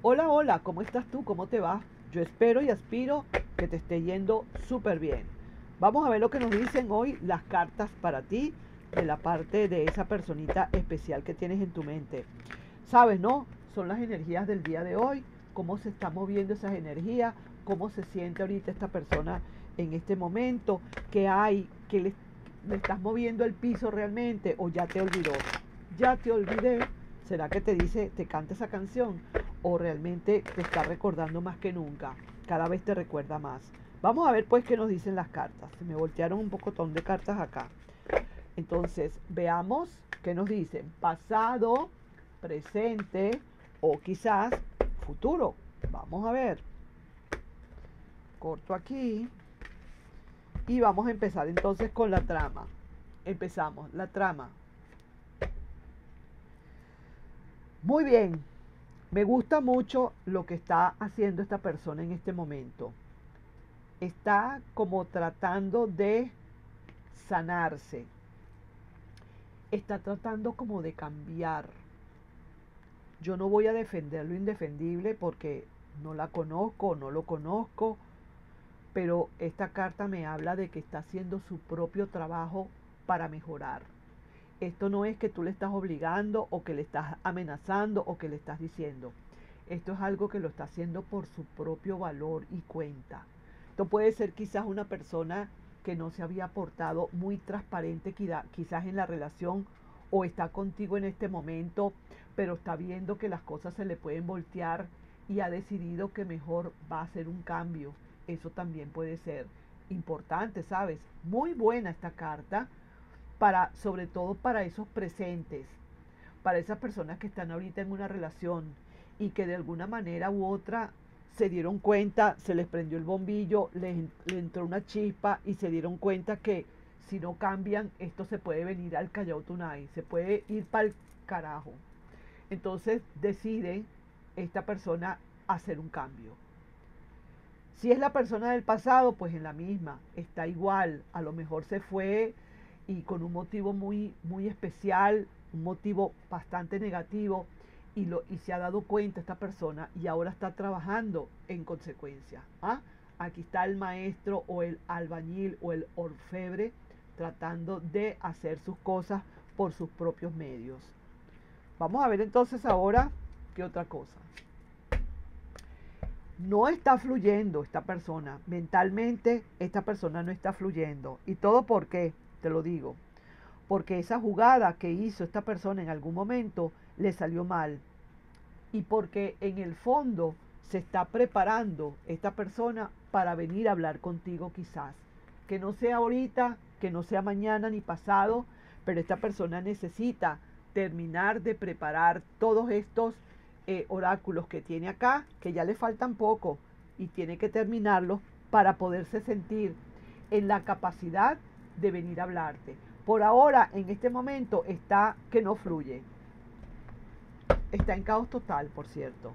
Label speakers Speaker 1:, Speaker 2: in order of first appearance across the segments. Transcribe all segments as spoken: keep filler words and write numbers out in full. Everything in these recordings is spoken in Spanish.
Speaker 1: Hola, hola, ¿cómo estás tú? ¿Cómo te va? Yo espero y aspiro que te esté yendo súper bien. Vamos a ver lo que nos dicen hoy las cartas para ti de la parte de esa personita especial que tienes en tu mente. ¿Sabes, no? Son las energías del día de hoy, cómo se están moviendo esas energías, cómo se siente ahorita esta persona en este momento, qué hay, que le, le estás moviendo el piso realmente o ya te olvidó. Ya te olvidé. ¿Será que te dice, te canta esa canción? ¿O realmente te está recordando más que nunca? Cada vez te recuerda más. Vamos a ver pues qué nos dicen las cartas. Se me voltearon un pocotón de cartas acá. Entonces, veamos qué nos dicen. Pasado, presente o quizás futuro. Vamos a ver. Corto aquí. Y vamos a empezar entonces con la trama. Empezamos, la trama. Muy bien. Me gusta mucho lo que está haciendo esta persona en este momento. Está como tratando de sanarse. Está tratando como de cambiar. Yo no voy a defender lo indefendible porque no la conozco, no lo conozco, pero esta carta me habla de que está haciendo su propio trabajo para mejorar. Esto no es que tú le estás obligando o que le estás amenazando o que le estás diciendo. Esto es algo que lo está haciendo por su propio valor y cuenta. Esto puede ser quizás una persona que no se había portado muy transparente quizás en la relación o está contigo en este momento, pero está viendo que las cosas se le pueden voltear y ha decidido que mejor va a hacer un cambio. Eso también puede ser importante, ¿sabes? Muy buena esta carta para, sobre todo para esos presentes, para esas personas que están ahorita en una relación y que de alguna manera u otra se dieron cuenta, se les prendió el bombillo, les, les entró una chispa y se dieron cuenta que si no cambian, esto se puede venir al Callao Tunay, se puede ir para el carajo. Entonces decide esta persona hacer un cambio. Si es la persona del pasado, pues en la misma, está igual, a lo mejor se fue y con un motivo muy, muy especial, un motivo bastante negativo, y, lo, y se ha dado cuenta esta persona y ahora está trabajando en consecuencia. ¿Ah? Aquí está el maestro o el albañil o el orfebre tratando de hacer sus cosas por sus propios medios. Vamos a ver entonces ahora qué otra cosa. No está fluyendo esta persona. Mentalmente esta persona no está fluyendo. ¿Y todo por qué? Te lo digo. Porque esa jugada que hizo esta persona en algún momento le salió mal. Y porque en el fondo se está preparando esta persona para venir a hablar contigo quizás. Que no sea ahorita, que no sea mañana ni pasado, pero esta persona necesita terminar de preparar todos estos eh, oráculos que tiene acá, que ya le faltan poco, y tiene que terminarlos para poderse sentir en la capacidad de venir a hablarte. Por ahora, en este momento, está que no fluye. Está en caos total, por cierto.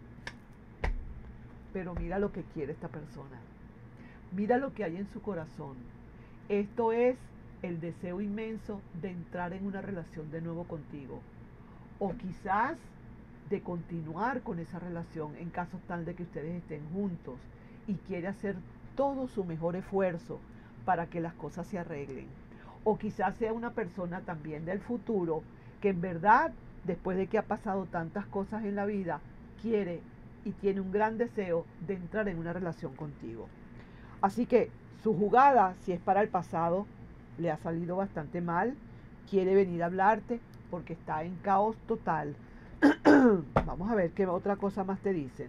Speaker 1: Pero mira lo que quiere esta persona. Mira lo que hay en su corazón. Esto es el deseo inmenso de entrar en una relación de nuevo contigo. O quizás de continuar con esa relación en caso tal de que ustedes estén juntos y quiere hacer todo su mejor esfuerzo para que las cosas se arreglen. O quizás sea una persona también del futuro que en verdad, después de que ha pasado tantas cosas en la vida, quiere y tiene un gran deseo de entrar en una relación contigo. Así que su jugada, si es para el pasado, le ha salido bastante mal. Quiere venir a hablarte porque está en caos total. Vamos a ver qué otra cosa más te dicen.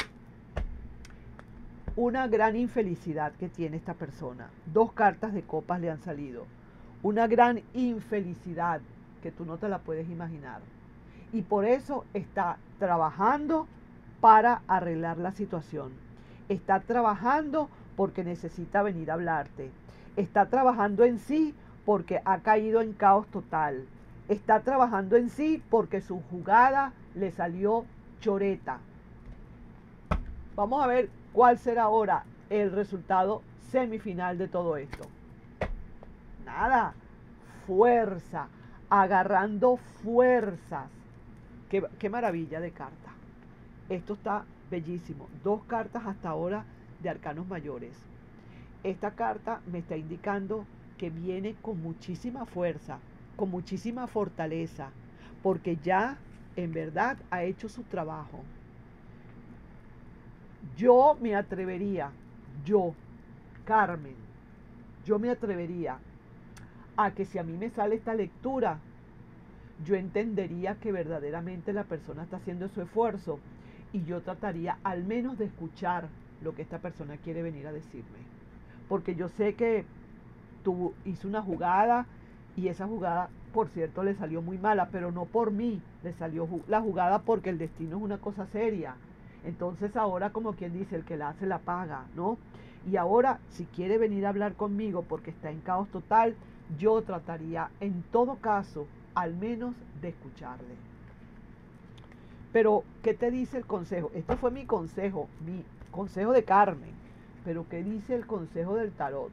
Speaker 1: Una gran infelicidad que tiene esta persona. Dos cartas de copas le han salido. Una gran infelicidad que tú no te la puedes imaginar. Y por eso está trabajando para arreglar la situación. Está trabajando porque necesita venir a hablarte. Está trabajando en sí porque ha caído en caos total. Está trabajando en sí porque su jugada le salió choreta. Vamos a ver cuál será ahora el resultado semifinal de todo esto. Nada, fuerza, agarrando fuerzas. Qué, qué maravilla de carta. Esto está bellísimo. Dos cartas hasta ahora de arcanos mayores. Esta carta me está indicando que viene con muchísima fuerza, con muchísima fortaleza, porque ya en verdad ha hecho su trabajo. Yo me atrevería, yo, Carmen, yo me atrevería a que si a mí me sale esta lectura, yo entendería que verdaderamente la persona está haciendo su esfuerzo y yo trataría al menos de escuchar lo que esta persona quiere venir a decirme. Porque yo sé que tú hizo una jugada y esa jugada, por cierto, le salió muy mala, pero no por mí, le salió la jugada porque el destino es una cosa seria. Entonces ahora, como quien dice, el que la hace la paga, ¿no? Y ahora, si quiere venir a hablar conmigo porque está en caos total, yo trataría en todo caso al menos de escucharle. Pero, ¿qué te dice el consejo? Este fue mi consejo, mi consejo de Carmen. Pero, ¿qué dice el consejo del tarot?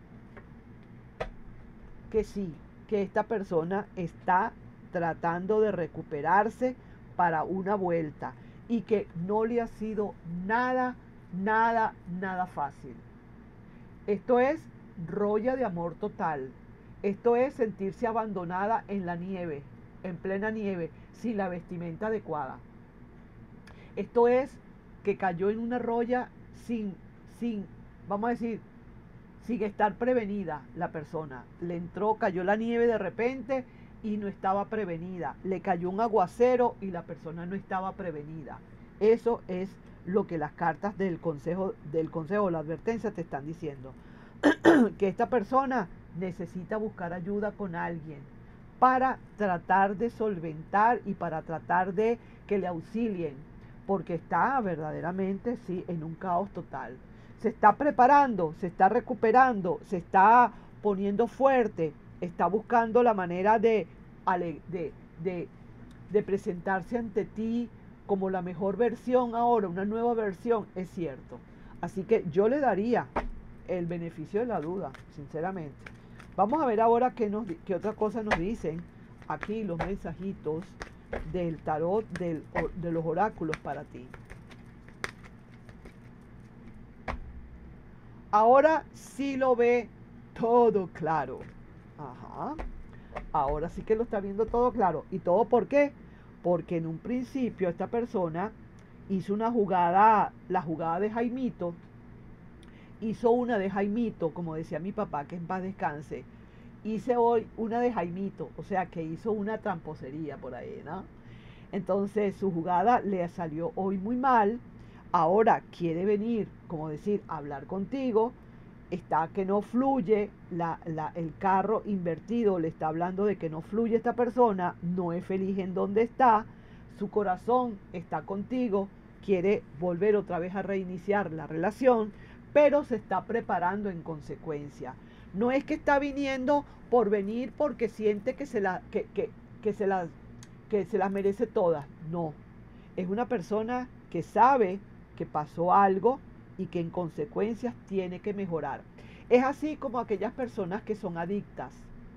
Speaker 1: Que sí, que esta persona está tratando de recuperarse para una vuelta y que no le ha sido nada, nada, nada fácil. Esto es rolla de amor total. Esto es sentirse abandonada en la nieve, en plena nieve, sin la vestimenta adecuada. Esto es que cayó en una rolla sin, sin, vamos a decir, sin estar prevenida la persona. Le entró, cayó la nieve de repente y no estaba prevenida. Le cayó un aguacero y la persona no estaba prevenida. Eso es lo que las cartas del consejo, del consejo, la advertencia te están diciendo. Que esta persona necesita buscar ayuda con alguien para tratar de solventar y para tratar de que le auxilien, porque está verdaderamente, sí, en un caos total. Se está preparando, se está recuperando, se está poniendo fuerte, está buscando la manera de, de, de, de presentarse ante ti como la mejor versión ahora, una nueva versión, es cierto. Así que yo le daría el beneficio de la duda, sinceramente. Vamos a ver ahora qué, nos, qué otra cosa nos dicen aquí los mensajitos del tarot, del, de los oráculos para ti. Ahora sí lo ve todo claro. Ajá. Ahora sí que lo está viendo todo claro. ¿Y todo por qué? Porque en un principio esta persona hizo una jugada, la jugada de Jaimito, hizo una de Jaimito, como decía mi papá, que en paz descanse. Hice hoy una de Jaimito, o sea que hizo una tramposería por ahí, ¿no? Entonces su jugada le salió hoy muy mal. Ahora quiere venir, como decir, a hablar contigo. Está que no fluye, la, la, el carro invertido le está hablando de que no fluye esta persona, no es feliz en donde está, su corazón está contigo, quiere volver otra vez a reiniciar la relación, pero se está preparando en consecuencia. No es que está viniendo por venir porque siente que se, la, que, que, que se, la, que se las merece todas, no. Es una persona que sabe que pasó algo y que en consecuencias tiene que mejorar. Es así como aquellas personas que son adictas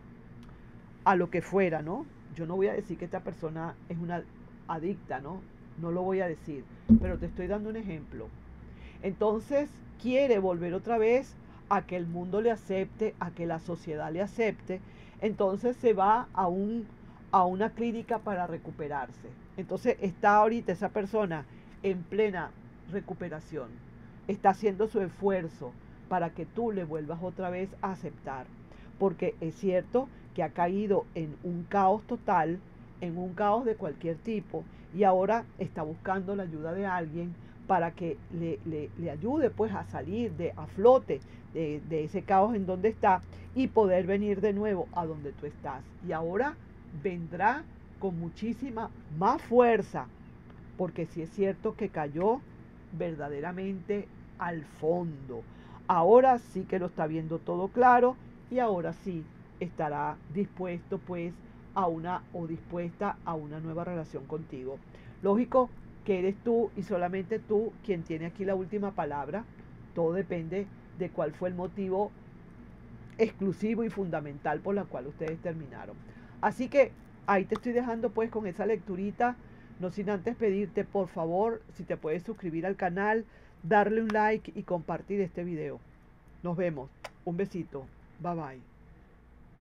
Speaker 1: a lo que fuera, ¿no? Yo no voy a decir que esta persona es una adicta, ¿no? No lo voy a decir, pero te estoy dando un ejemplo. Entonces quiere volver otra vez a que el mundo le acepte, a que la sociedad le acepte. Entonces se va a, un, a una clínica para recuperarse. Entonces está ahorita esa persona en plena recuperación. Está haciendo su esfuerzo para que tú le vuelvas otra vez a aceptar. Porque es cierto que ha caído en un caos total, en un caos de cualquier tipo, y ahora está buscando la ayuda de alguien para que le, le, le ayude pues a salir de a flote de, de ese caos en donde está y poder venir de nuevo a donde tú estás. Y ahora vendrá con muchísima más fuerza, porque sí es cierto que cayó verdaderamente al fondo. Ahora sí que lo está viendo todo claro y ahora sí estará dispuesto pues a una o dispuesta a una nueva relación contigo. Lógico que eres tú y solamente tú quien tiene aquí la última palabra. Todo depende de cuál fue el motivo exclusivo y fundamental por la cual ustedes terminaron. Así que ahí te estoy dejando pues con esa lecturita No sin antes pedirte, por favor, si te puedes suscribir al canal, darle un like y compartir este video. Nos vemos. Un besito. Bye bye.